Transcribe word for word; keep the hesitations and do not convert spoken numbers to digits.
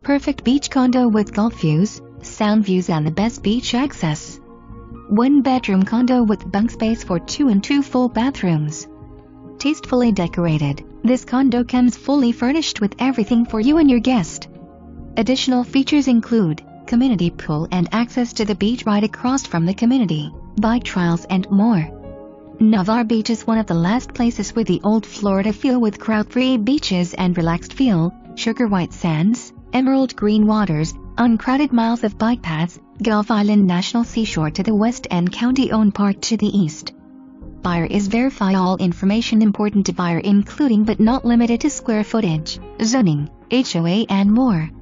Perfect beach condo with golf views, sound views and the best beach access. One bedroom condo with bunk space for two and two full bathrooms. Tastefully decorated, this condo comes fully furnished with everything for you and your guest. Additional features include community pool and access to the beach right across from the community, bike trails and more. Navarre Beach is one of the last places with the old Florida feel with crowd-free beaches and relaxed feel, sugar white sands, emerald green waters, uncrowded miles of bike paths, Gulf Island National Seashore to the west and county-owned park to the east. Buyer is verify all information important to buyer including but not limited to square footage, zoning, H O A and more.